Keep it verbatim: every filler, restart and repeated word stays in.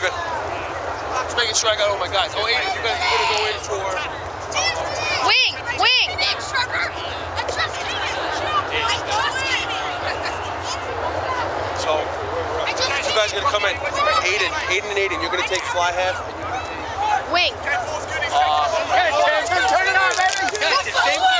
good. Just making sure I got all my guys. Oh, Aiden, you're gonna, you're gonna go in for wing, wing. So you guys are gonna come in. Aiden, Aiden and Aiden, you're gonna take fly half. Wing. Uh, turn, turn it on, baby.